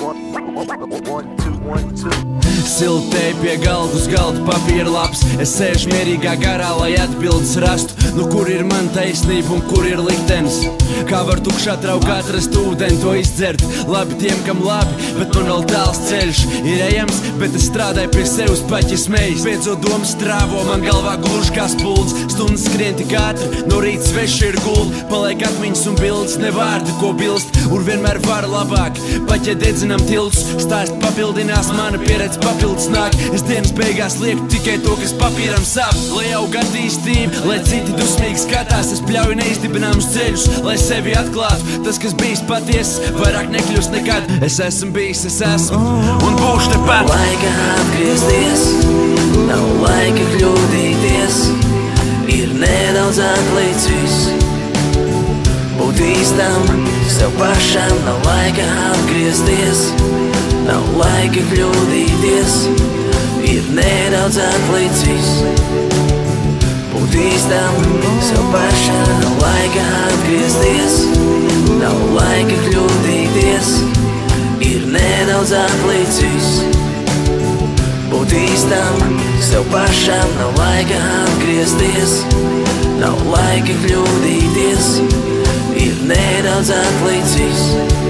Siltēji pie galda uz galda papīra laps. Es sēžu mierīgā garā, lai atbildes rastu. Nu kur ir man taisnība un kur ir liktenis? Kā var tukšā traukā atrast ūdeni, to izdzert? Labi tiem, kam labi, bet man vēl tāls ceļš ir ejams, bet es strādāju pie sevis paķismējis. Beidzot domas strāvo, man galvā gluži kā spulds. Stundas skrien tik ātri, no rīta sveši ir guldi. Paliek atmiņas un bildes, ne vārdi, ko bilst. Un vienmēr var labāk, pat ja dedzinam tiltus. Stāst papildinās, mana pieredze papildus nāk. Es dienas beigās lieku tikai to, kas papīram sāp. Lai aug attīstība, lai citi dusmīgi skatās. Es pļauju neizdibināmus ceļus, lai sevi atklātu. Tas, kas bijis patiess, vairāk nekļūst nekad. Es esmu bijis, es esmu un būšu tepat. Laika atgriezties, nav laika kļūdīties. Ir nedaudz atlicis būt īstam sev pašam. Nav laika atgriezties, nav laika kļūdīties. Ir nedaudz atlicis būt īstam sev pašam. Nav laika atgriezties, nav laika kļūdīties. Ir nedaudz atlicis būt īstam sev pašam. Nav laika atgriezties, nav laika kļūdīties. Ir nedaudz atlicis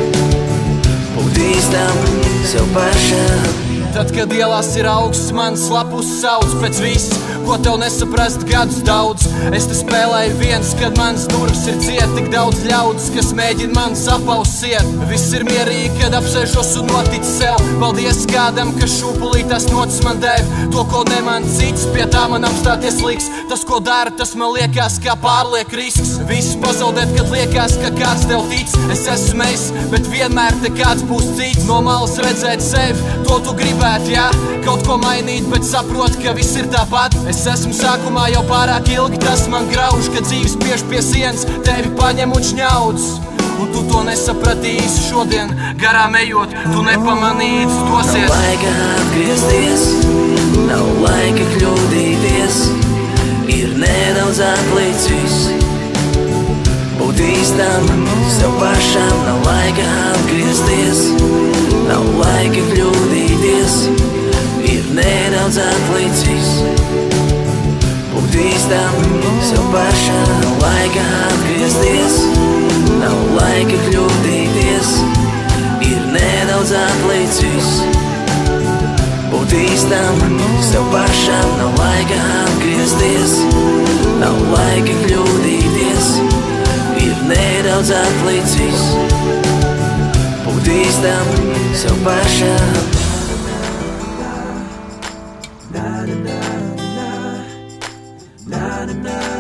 būt īstam sev pašam. Tad, kad ielās ir augsts, mans lapus sauc pēc viss, ko tev nesaprast gadus daudz. Es te spēlēju viens, kad mans durvis ir ciet. Tik daudz ļaudis, kas mēģina man sapausiet. Viss ir mierīgi, kad apsēžos un notic sev. Paldies kādam, kas šūpulītās notis man dev. To, ko ne man cits, pie tā man apstāties liks. Tas, ko dara, tas man liekas kā pārliek risks. Viss pazaudēt, kad liekas, ka kāds tev tic. Es esmu es, bet vienmēr te kāds būs cits. No malas redzēt sevi, to tu gribēt, jā, kaut ko mainīt, bet saprot, ka viss ir tāpat. Es esmu sākumā jau pārāk ilgi, tas man grauž, ka dzīves spiež pie sienas, tevi paņem un šņaudz. Un tu to nesapratīsi šodien, garām ejot, tu nepamanīsi, dosies. Nav laika atgriezties, nav laika kļūdīties. Ir nedaudz atlicis būt īstam sev pašam. Nav laika atgriezties, nav laika kļūdīties. Ir nedaudz atlicis būt īstam sev pašam. Nav laika atgriezties, nav laika kļūdīties. Ir nedaudz atlicis būt īstam sev pašam. Nav laika atgriezties, nav laika kļūdīties. Ir nedaudz atlicis būt īstam sev pašam. Na na na na na na na.